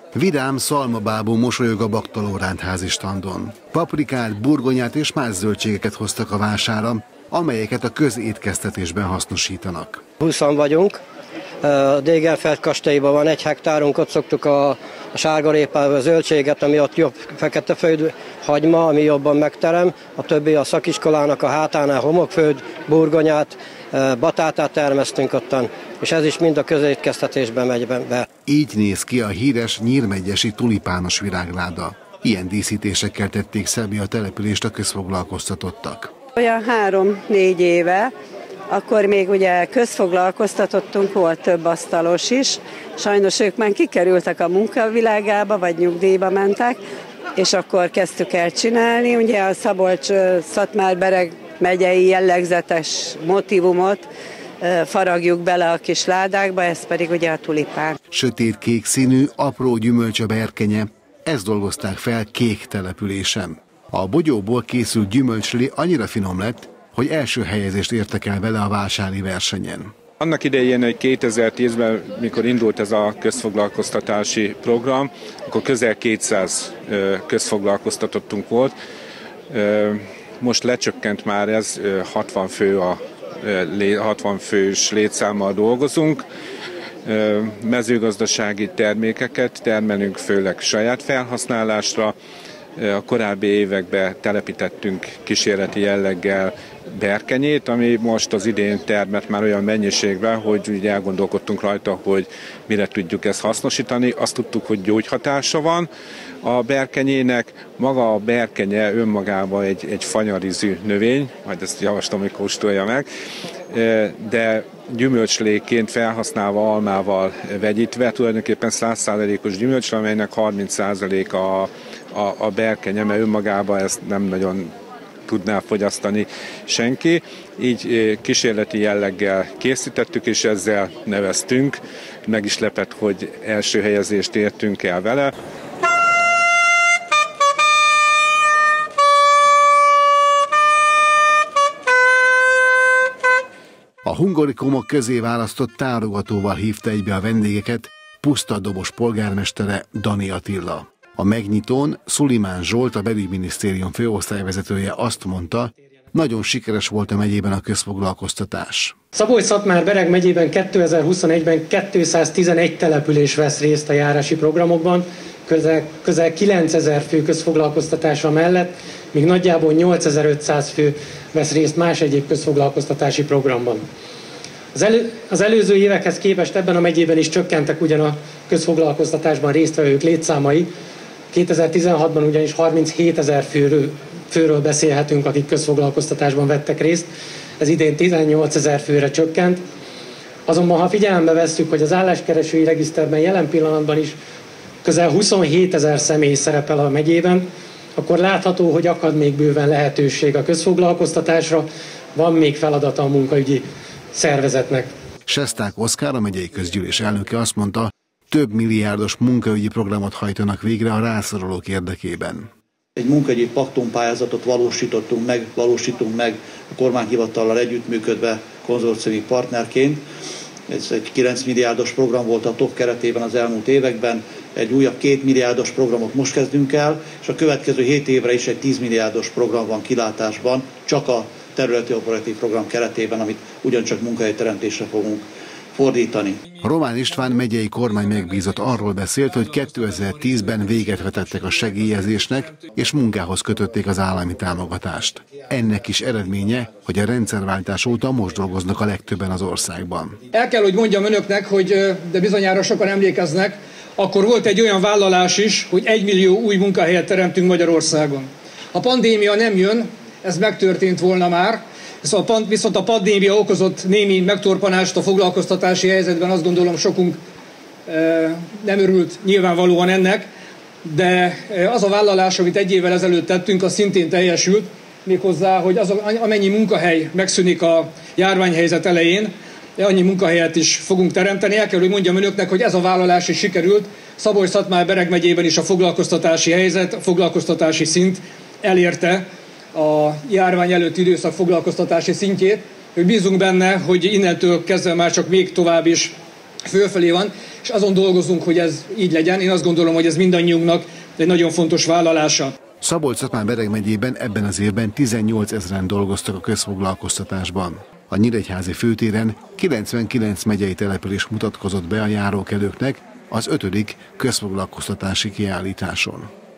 Vidám szalmabábú mosolyog a Baktaló rendházi standon. Paprikát, burgonyát és más zöldségeket hoztak a vásárra, amelyeket a közétkeztetésben hasznosítanak. 20-an vagyunk. A Dégerfeld kastélyban van 1 hektárunk, ott szoktuk a sárgarépával a zöldséget, ami ott jobb, feketeföld, hagyma, ami jobban megterem. A többi a szakiskolának a hátánál homokföld, burgonyát, batátát termesztünk ottan, és ez is mind a közétkeztetésben megy be. Így néz ki a híres nyírmegyesi tulipános virágláda. Ilyen díszítésekkel tették szebbé a települést a közfoglalkoztatottak. Olyan 3-4 éve, akkor még ugye közfoglalkoztatottunk, volt több asztalos is. Sajnos ők már kikerültek a munkavilágába, vagy nyugdíjba mentek, és akkor kezdtük el csinálni. Ugye a Szabolcs-Szatmár-Bereg megyei jellegzetes motívumot faragjuk bele a kis ládákba, ez pedig ugye a tulipán. Sötétkék színű, apró gyümölcs a berkenye, ezt dolgozták fel kék településen. A bogyóból készült gyümölcslé annyira finom lett, hogy első helyezést értek el vele a vásári versenyen. Annak idején, hogy 2010-ben, mikor indult ez a közfoglalkoztatási program, akkor közel 200 közfoglalkoztatottunk volt. Most lecsökkent már ez, 60 fős létszámmal dolgozunk. Mezőgazdasági termékeket termelünk, főleg saját felhasználásra. A korábbi években telepítettünk kísérleti jelleggel berkenyét, ami most az idén termett már olyan mennyiségben, hogy ugye elgondolkodtunk rajta, hogy mire tudjuk ezt hasznosítani. Azt tudtuk, hogy gyógyhatása van a berkenyének. Maga a berkenye önmagában egy fanyarízű növény, majd ezt javaslom, hogy kóstolja meg, de gyümölcsléként felhasználva, almával vegyítve, tulajdonképpen 100%-os gyümölcs, amelynek 30% a berkenye, mert önmagában ezt nem nagyon tudná fogyasztani senki. Így kísérleti jelleggel készítettük, és ezzel neveztünk. Meg is lepett, hogy első helyezést értünk el vele. A hungarikumok közé választott tárogatóval hívta egybe a vendégeket Puszta Dobos polgármestere, Dani Attila. A megnyitón Szulimán Zsolt, a belügyminisztérium főosztályvezetője azt mondta, nagyon sikeres volt a megyében a közfoglalkoztatás. Szabolcs-Szatmár-Bereg megyében 2021-ben 211 település vesz részt a járási programokban, közel 9000 fő közfoglalkoztatása mellett, míg nagyjából 8500 fő vesz részt más egyéb közfoglalkoztatási programban. Az előző évekhez képest ebben a megyében is csökkentek ugyan a közfoglalkoztatásban résztvevők létszámai. 2016-ban ugyanis 37 000 főről beszélhetünk, akik közfoglalkoztatásban vettek részt. Ez idén 18 000 főre csökkent. Azonban, ha figyelembe vesszük, hogy az álláskeresői regiszterben jelen pillanatban is közel 27 000 személy szerepel a megyében, akkor látható, hogy akad még bőven lehetőség a közfoglalkoztatásra, van még feladata a munkaügyi szervezetnek. Sesták Oszkár, a megyei közgyűlés elnöke azt mondta, több milliárdos munkaügyi programot hajtanak végre a rászorulók érdekében. Egy munkaügyi paktumpályázatot valósítunk meg a kormányhivatallal együttműködve konzorciumi partnerként. Ez egy 9 milliárdos program volt a TOK keretében az elmúlt években, egy újabb 2 milliárdos programot most kezdünk el, és a következő 7 évre is egy 10 milliárdos program van kilátásban, csak a területi operatív program keretében, amit ugyancsak munkahelyteremtésre fogunk fordítani. Román István megyei kormány megbízott arról beszélt, hogy 2010-ben véget vetettek a segélyezésnek, és munkához kötötték az állami támogatást. Ennek is eredménye, hogy a rendszerváltás óta most dolgoznak a legtöbben az országban. El kell, hogy mondjam önöknek, hogy de bizonyára sokan emlékeznek, akkor volt egy olyan vállalás is, hogy 1 millió új munkahelyet teremtünk Magyarországon. A pandémia nem jön, ez megtörtént volna már, viszont a pandémia okozott némi megtorpanást a foglalkoztatási helyzetben, azt gondolom sokunk nem örült nyilvánvalóan ennek, de az a vállalás, amit 1 évvel ezelőtt tettünk, az szintén teljesült, méghozzá, hogy amennyi munkahely megszűnik a járványhelyzet elején, annyi munkahelyet is fogunk teremteni. El kell, hogy mondjam önöknek, hogy ez a vállalás is sikerült. Szabolcs-Szatmár-Bereg megyében is a foglalkoztatási helyzet, a foglalkoztatási szint elérte a járvány előtti időszak foglalkoztatási szintjét, hogy bízunk benne, hogy innentől kezdve már csak még tovább is fölfelé van, és azon dolgozunk, hogy ez így legyen. Én azt gondolom, hogy ez mindannyiunknak egy nagyon fontos vállalása. Szabolcs-Szatmár-Bereg megyében ebben az évben 18 000-en dolgoztak a közfoglalkoztatásban. A Nyíregyházi főtéren 99 megyei település mutatkozott be a járókelőknek az 5. közfoglalkoztatási kiállításon.